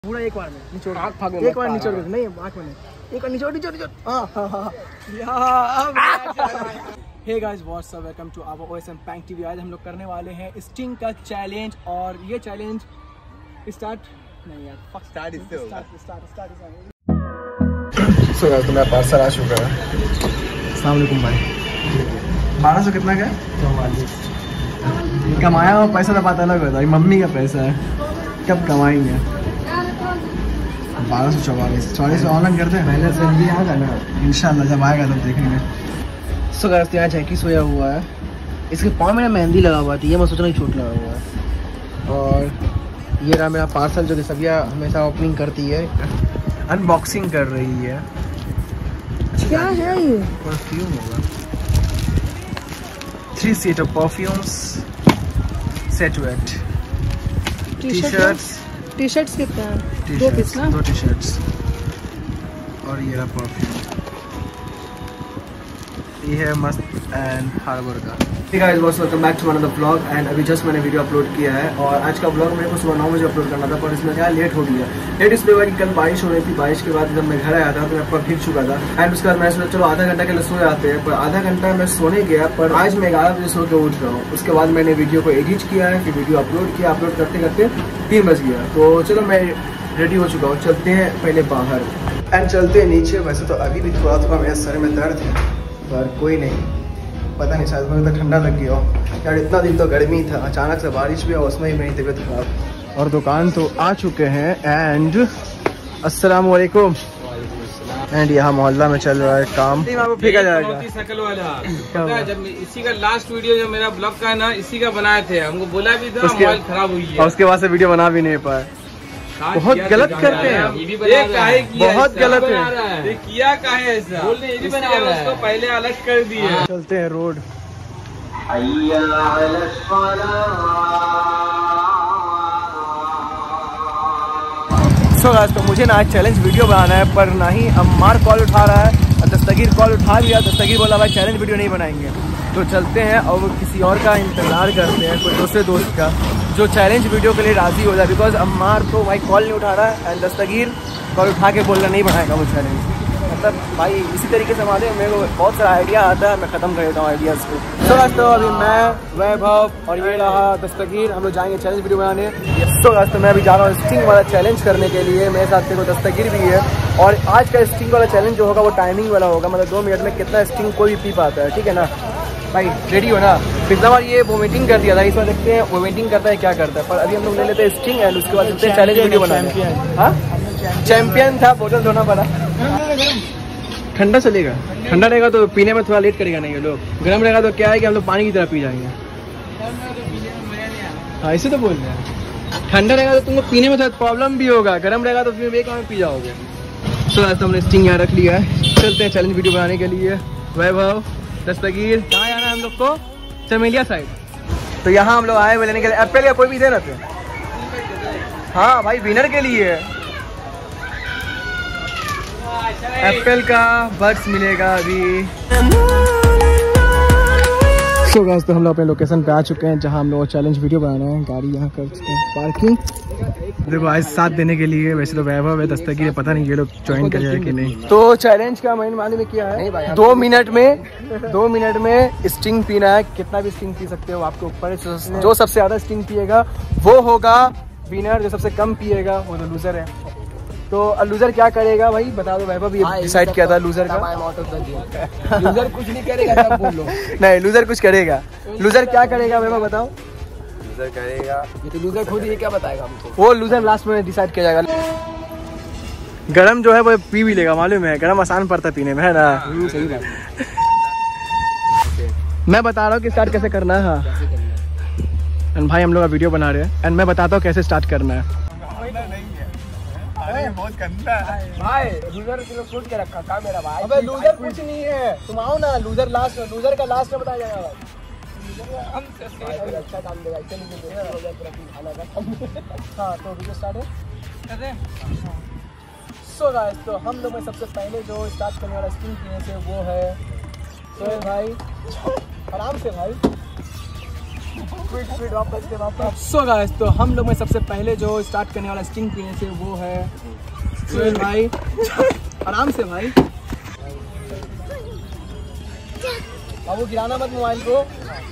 पूरा एक बार में निचोड़, एक बार निचोड़ नहीं, आँख में नहीं, एक बार निचोड़ निचोड़ निचोड़। Hey guys what's up, welcome to our OSM punk TV. आज हम लोग करने वाले हैं स्टिंग का चैलेंज और ये चैलेंज स्टार्ट नहीं यार, फक स्टार्ट इससे होगा। सो गाइस तो मेरा पार्सल आ चुका है। अस्सलाम वालेकुम भाई। 1200 कितना का? 44। कमाया हुआ पैसा तो बात अलग होता है, मम्मी का पैसा है, कब कमाएंगे। 1244 ऑनलाइन करते हैं, पहले से भी आएगा ना इंशाल्लाह, जब आएगा तब देखेंगे। सो गाइस यहाँ जैकी सोया हुआ है, इसके पाँव में मेहंदी लगा हुआ थी, ये मैं सोच रहा हूँ चोट लगा हुआ है। और ये रहा मेरा पार्सल जो कि सबिया हमेशा ओपनिंग करती है, अनबॉक्सिंग कर रही है। क्या है ये? परफ्यूम होगा, 3 सेट ऑफ परफ्यूम्स, सेट वेट, टी शर्ट्स कितने हैं? 2 पीस ना, 2 टी शर्ट्स और ये रहा परफ्यूम। ये है मस्त एंड हार्बर का। Hey guys, welcome back to another vlog and अभी जस्ट मैंने वीडियो अपलोड किया है और आज का ब्लॉग मेरे को सुबह 9 बजे अपलोड करना था, पर इसमें क्या लेट हो गया। लेट इसलिए हुआ कि कल बारिश हो रही थी, बारिश के बाद जब मैं घर आया था तो मैं पूरा भीग चुका था एंड उसके बाद मैं सोचा चलो आधा घंटा के लिए सो जाते हैं, पर आधा घंटा मैं सोने गया, पर आज मैं 11 बजे सो के उठ रहा हूँ। उसके बाद मैंने वीडियो को एडिट किया है, फिर वीडियो अपलोड किया, अपलोड करते करते 3 बज गया। तो चलो मैं रेडी हो चुका हूँ, चलते हैं पहले बाहर एंड चलते हैं नीचे। वैसे तो अभी भी थोड़ा थोड़ा मेरे सर में दर्द है, पर कोई नहीं, पता नहीं शायद मुझे तो ठंडा लग गया हो यार। इतना दिन तो गर्मी था, अचानक से बारिश भी, और उसमें ही मेरी तबीयत खराब। और दुकान तो आ चुके हैं एंड अस्सलाम वालेकुम। एंड यहाँ मोहल्ला में चल रहा है काम, फेंका जाएगा शकल वाला। जब इसी का लास्ट वीडियो जो मेरा ब्लॉग का है ना, इसी का बनाए थे, हमको बोला भी था मोबाइल खराब हुई है और उसके बाद से वीडियो बना भी नहीं पाए। बहुत गलत करते हैं, बहुत गलत है। ये किया काहे ऐसा? बोलने ये भी बना रहा है, उसको पहले अलग कर दिए। चलते हैं रोड। सो गाइस तो मुझे ना आज चैलेंज वीडियो बनाना है, पर ना ही अम्मार कॉल उठा रहा है और दस्तगीर कॉल उठा लिया। दस्तगीर बोला भाई चैलेंज वीडियो नहीं बनाएंगे, तो चलते हैं और किसी और का इंतज़ार करते हैं, कोई दूसरे दोस्त का जो चैलेंज वीडियो के लिए राज़ी हो जाए। बिकॉज अम्मार तो भाई कॉल नहीं उठा रहा है एंड दस्तगीर कॉल उठा के बोल रहा नहीं बनाएगा वो चैलेंज। मतलब भाई इसी तरीके से हमारे मेरे को बहुत सारा आइडिया आता है, मैं ख़त्म कर देता हूँ आइडियाज़ को। तो अभी मैं, वैभव और ये रहा दस्तगीर, हम लोग जाएंगे चैलेंज वीडियो बनाने। तो मैं अभी जा रहा हूँ स्टिंग वाला चैलेंज करने के लिए, मेरे साथ देखो दस्तगीर भी है। और आज का स्टिंग वाला चैलेंज जो होगा वो टाइमिंग वाला होगा, मतलब 2 मिनट में कितना स्टिंग कोई भी पी पाता है, ठीक है ना भाई? रेडी हो ना? पिछला बार ये वोमिटिंग कर दिया था, इस बार देखते हैं वोमिटिंग करता है क्या करता है। पर अभी हम लोग ले लेते हैं स्टिंग एंड उसके बाद चलते हैं चैलेंज वीडियो बनाने। हाँ चैंपियन था, बोतल धोना पड़ा। ठंडा चलेगा, ठंडा रहेगा तो पीने में थोड़ा लेट करेगा नहीं ये लोग। गर्म रहेगा तो क्या है कि हम लोग पानी की तरह पी जाएंगे। हाँ इसे तो बोल रहे हैं, ठंडा रहेगा तो तुमको पीने में थोड़ा प्रॉब्लम भी होगा, गर्म रहेगा तो फिर एक में पी जाओगे। तो आज तो हमने स्टिंग यहाँ रख लिया है, चलते हैं चैलेंज वीडियो बनाने के लिए। वैभव दस्तगीर कहाँ जाना है हम लोग को? चमेलिया साइड। तो यहाँ हम लोग आए हुए लेने के लिए एप्पल या कोई भी दे रहे थे। हाँ भाई विनर के लिए एप्पल का बड्स मिलेगा अभी। सो गाइस तो हम लोग अपने लोकेशन पे आ चुके हैं जहाँ हम लोग चैलेंज वीडियो बनाना है। गाड़ी यहाँ कर चुके हैं पार्किंग। देखो आज साथ देने के लिए वैसे तो वैभव है, दस्तगीर है, पता नहीं ये लोग ज्वाइन करेगा कि नहीं। तो चैलेंज का मैंने मालूम में किया है 2 मिनट में स्टिंग पीना है। कितना भी स्टिंग पी सकते हो आपके ऊपर, जो सबसे ज्यादा स्टिंग पिएगा वो होगा विनर, जो सबसे कम पिएगा वो तो लूजर है। तो लूजर क्या करेगा भाई बता दो? वैभव ये डिसाइड किया था लूजर का। लूजर कुछ नहीं करेगा, सब बोलो। नहीं लूजर कुछ करेगा। लूजर क्या करेगा वैभव बताओ? लूजर करेगा ये तो लूजर खुद ही क्या बताएगा हमको, वो लूजर लास्ट में डिसाइड किया जाएगा। गरम जो है वो पी भी लेगा, मालूम है, गरम आसान पड़ता है पीने में, है ना? सही बात। मैं बता रहा हूँ कि स्टार्ट कैसे करना है। हाँ एंड भाई हम लोग वीडियो बना रहे हैं एंड मैं बताता हूँ कैसे स्टार्ट करना है। बहुत गंदा है भाई, लूजर सोच के रखा था मेरा भाई। अबे लूजर कुछ नहीं है, तुम आओ ना, लूजर लास्ट, लूजर का लास्ट में बताया जाएगा भाई। अच्छा काम देगा, हाँ तो वीडियो स्टार्ट है। सो गाइस तो हम लोग में सबसे पहले जो स्टार्ट करने वाला स्टिंग पीने से वो है सोहेल भाई। आराम से भाई, सो गाइस, तो हम लोग में सबसे पहले जो स्टार्ट करने वाला स्टिंग पीने से वो है सुहेल भाई। आराम से भाई, बाबू गिराना मत मोबाइल को।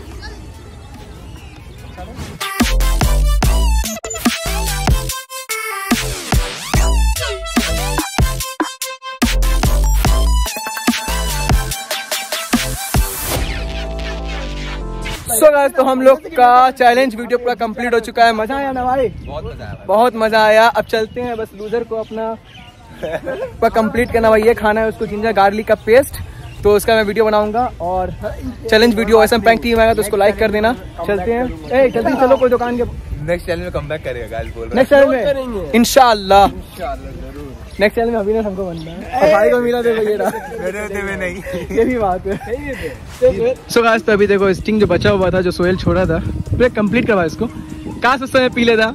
सो गाइस, तो हम लोग का चैलेंज वीडियो पूरा कंप्लीट हो चुका है। मजा आया ना भाई? बहुत मजा आया। अब चलते हैं, बस लूजर को अपना पूरा कंप्लीट करना भाई। ये खाना है उसको जिंजर गार्लिक का पेस्ट, तो उसका मैं वीडियो बनाऊंगा। और challenge video SM punk team आएगा तो उसको लाइक कर देना। चलते हैं, ए जल्दी चलो, कोई दुकान के नेक्स्ट चैनल में कमबैक करेगा गाइस, बोल रहा है। नेक्स्ट चैनल में इंशाल्लाह नेक्स्ट चैनल में अभी हमको बनना है। भाई को मिला देखो, ये रहा मेरे होते हुए नहीं, ये भी बात है। सो गाइस, तो अभी देखो स्टिंग जो बचा हुआ था, जो सोहेल छोड़ा था, पूरा कंप्लीट करवा इसको। काश उस समय पी लेता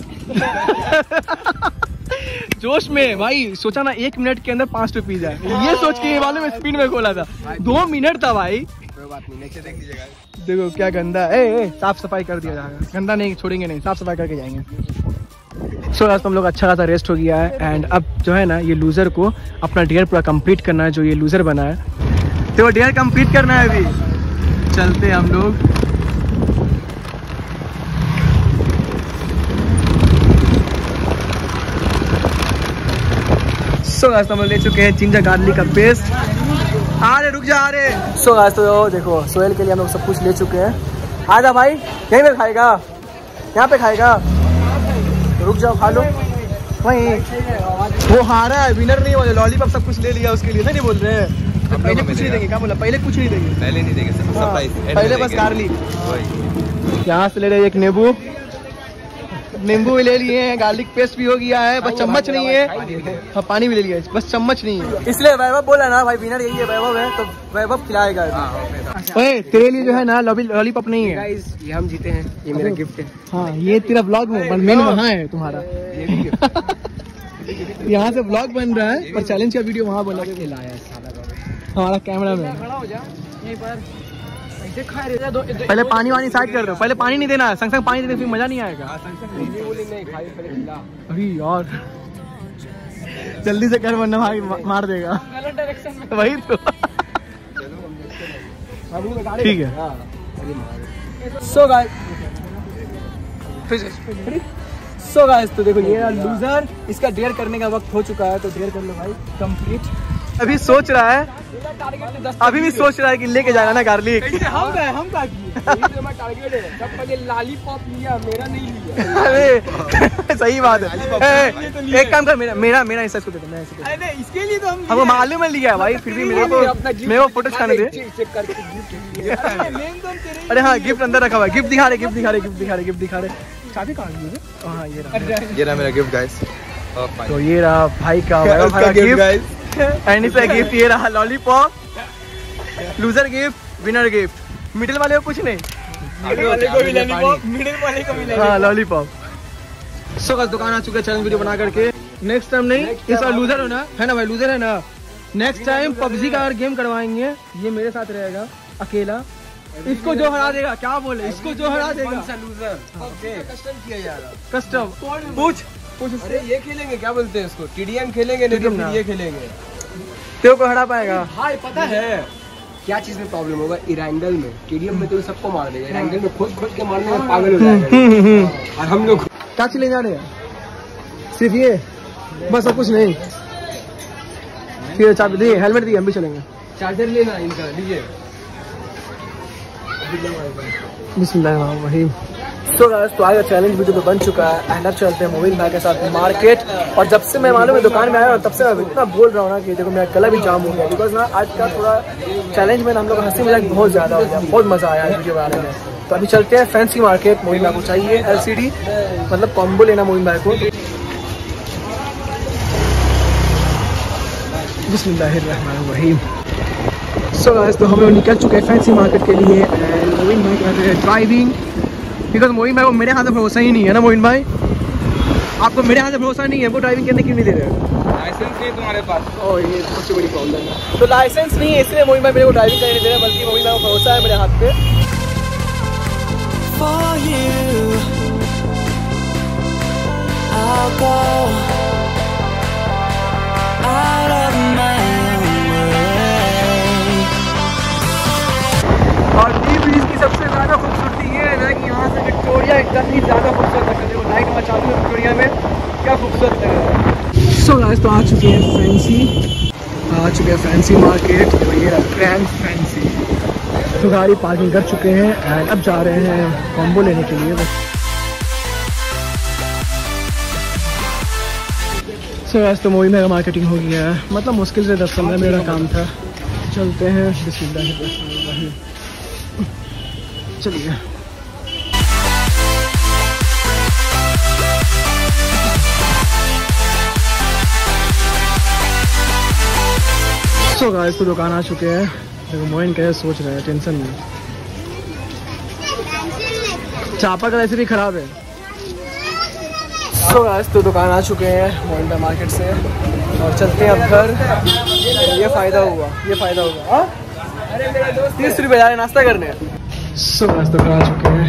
जोश में भाई। सोचा ना 1 मिनट के अंदर 5 पी जाए, ये सोच के ये वाले में स्पीड में खोला था। 2 मिनट था भाई। कोई बात नहीं, नेक्स्ट देख लीजिएगा। देखो क्या गंदा है। साफ सफाई कर दिया जाएगा, गंदा नहीं छोड़ेंगे, नहीं साफ सफाई करके जाएंगे। सो आज तो हम लोग अच्छा खासा रेस्ट हो गया है। एंड अब जो है ना, ये लूजर को अपना डेयर पूरा कंप्लीट करना है। जो ये लूजर बना है तो वो डेयर कंप्लीट करना है। अभी चलते हैं हम लोग। सो आज तो हम ले चुके हैं जिंजर गार्लिक का पेस्ट। आ रहे, रुक जा, आ रहे। सो आज तो देखो सोहेल के लिए हम लोग सब कुछ ले चुके हैं। आजा भाई, यहीं पे खाएगा, यहाँ पे खाएगा, रुक जाओ खा लो। वहीं वो हारा है, विनर नहीं हुआ। लॉलीपॉप सब कुछ ले लिया उसके लिए, नहीं बोल रहे हैं। तो पहले कुछ नहीं देंगे, क्या बोला? पहले कुछ नहीं देंगे, पहले नहीं देंगे, सरप्राइज। पहले बस गार्लिक। यहाँ से ले रहे एक नींबू भी ले लिए हैं, गार्लिक पेस्ट भी हो गया है, बस चम्मच नहीं है। हाँ, पानी भी ले लिया है, बस चम्मच नहीं है। इसलिए वैभव बोला ना भाई, विनर यही है, वैभव है, तो वैभव खिलाएगा। ओए तेरे लिए जो है ना लॉलीपॉप नहीं है। ये हम जीते हैं, ये मेरा गिफ्ट है। हाँ, ये तेरा ब्लॉग में मेन वहाँ है तुम्हारा। यहाँ से ब्लॉग बन रहा है, पर चैलेंज का वीडियो वहाँ बना के लाया हमारा कैमरा मैन। पहले पानी वानी साइड कर दो, पहले पानी नहीं देना है, संग पानी देने फिर मजा नहीं आएगा। अभी यार जल्दी से कर वरना भाई मार देगा। वही तो ठीक है। सो गाइस, तो देखो ये लूजर, इसका डेयर करने का वक्त हो चुका है, तो डेयर कर लो भाई कंप्लीट। अभी सोच रहा है, अभी भी सोच रहा है कि लेके जाना ना गार्लिक। हम टारगेट है, सब पहले लॉलीपॉप लिया, मेरा नहीं लिया। अरे सही बात है। एक काम कर, मेरा हिस्सा इसको दे दो, मैं इसके लिए तो हमको मालूम है लिया है भाई, फिर भी मेरे को फोटो खिंचाने दे। अरे हाँ, गिफ्ट अंदर रखा हुआ है। गिफ्ट दिखा रहे। चाबी कहाँ है? हाँ, ये रहा मेरा गिफ्ट गाइस। तो ये रहा भाई का गिफ्ट। एंड इसका गिफ्ट ये रहा lollipop. Loser gift, winner gift. Middle वाले को कुछ नहीं, मिडिल वाले को मिला हाँ लॉलीपॉप। सो गाइस, दुकान आ चुका है चैलेंज वीडियो बना करके। नेक्स्ट टाइम नहीं, इस बार लूजर हो ना, है ना भाई? लूजर है ना। नेक्स्ट टाइम PUBG का अगर गेम करवाएंगे, ये मेरे साथ रहेगा अकेला। इसको जो हरा देगा, क्या बोले, इसको जो हरा देगा लूजर। कस्टम किया जाएगा, कस्टम। पूछ। अरे ये खेलेंगे, क्या बोलते हैं इसको? TDM खेलेंगे, नहीं तो फिर ये खेलेंगे। तेरे को हरा पाएगा? हाँ, पता है क्या चीज में प्रॉब्लम होगा? इरांगल में। TDM में तो सबको मार देगा, इरांगल में खोज के मारने में पागल हो जाएगा। और हम लोग क्या चीज ले जा रहे हैं? सिर्फ ये बस, और कुछ नहीं। फिर चाबी दिए, हेलमेट दिए, हम भी चलेंगे। चार्जर लेना इनका, लीजिए। बिस्मिल्लाहिर्रहमानिर्रहीम। तो गाइस, तो आज चैलेंज वीडियो तो बन चुका है। एंड अब चलते हैं मोबाइल भाई के साथ मार्केट। और जब से मैं मालूम है दुकान में आया और तब से मैं इतना बोल रहा हूँ ना कि देखो मेरा गला भी जाम हो गया, बिकॉज ना आज का थोड़ा चैलेंज में हम लोग हंसी मजाक बहुत ज़्यादा हो गया, बहुत मज़ा आया वीडियो बनाने में। तो अभी चलते हैं फैंसी मार्केट। मोबाइल भाई को चाहिए LCD, मतलब कॉम्बो लेना मोबाइल भाई को। बिस्मिल्लाहिर्रहमानिर्रहीम। सो गाइस, तो हम लोग निकल चुके हैं फैंसी मार्केट के लिए। एंड मोइन भाई कर रहे हैं ड्राइविंग, बिकॉज मोइन भाई को मेरे हाथ में भरोसा ही नहीं है ना। मोइन भाई, आपको मेरे हाथ में भरोसा नहीं है, वो ड्राइविंग करने क्यों नहीं दे रहे? लाइसेंस नहीं तुम्हारे पास। ओह, ये सबसे बड़ी प्रॉब्लम है। तो लाइसेंस नहीं है, इसलिए मोइन भाई मेरे को ड्राइविंग करने नहीं दे रहे, बल्कि मोइन भाई को भरोसा है मेरे हाथ पे। for you. I'll go out of my own way. और डी ब्रिज की सबसे ज़्यादा खूबसूरती ये है ना कि यहाँ से विक्टोरिया एकदम ही ज़्यादा खूबसूरत लगता है। देखो लाइट वहाँ चालू है विक्टोरिया में, क्या खूबसूरत लग रहा है। सो गाइस तो आ चुके हैं फैंसी मार्केट। तो ये रहा ग्रैंड फैंसी। तो गाड़ी पार्किंग कर चुके हैं एंड अब जा रहे हैं कॉम्बो लेने के लिए। सो गाइस तो मूवी में मार्केटिंग हो गया है, मतलब मुश्किल से 10-15 मेरा काम था। चलते हैं, बिस्मिल्लाह चलिए। सो गाइस तो दुकान आ चुके हैं। देखो मोइन कैसे सोच रहे हैं, टेंशन नहीं। चापा का ऐसे भी खराब है। सो गाइस तो दुकान आ चुके हैं मोइंडा मार्केट से और चलते हैं अब घर। ये फ़ायदा हुआ हाँ? अरे मेरा दोस्त 30 रुपये जा रहे नाश्ता करने। सो गाइस तो घर आ चुके हैं।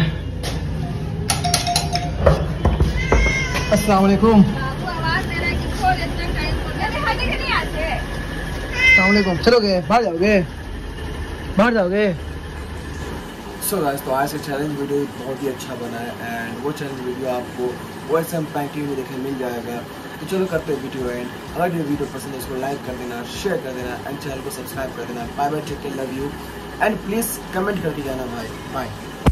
अस्सलाम वालेकुम। अस्सलाम, चलोगे? बाहर जाओगे? सो गाइस तो आज से चैलेंज वीडियो बहुत ही अच्छा बना है एंड वो चैलेंज वीडियो आपको OSM पैकिंग में देखने मिल जाएगा। तो चलो करते हैं वीडियो एंड। अगर ये वीडियो पसंद है इसको लाइक कर देना, शेयर कर देना एंड चैनल को सब्सक्राइब कर देना। Bye bye, take care, love you and please comment करके जाना भाई। Bye.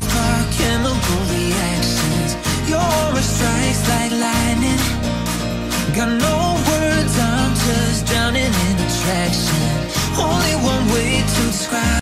Got no words, I'm just drowning in attraction. Only one way to describe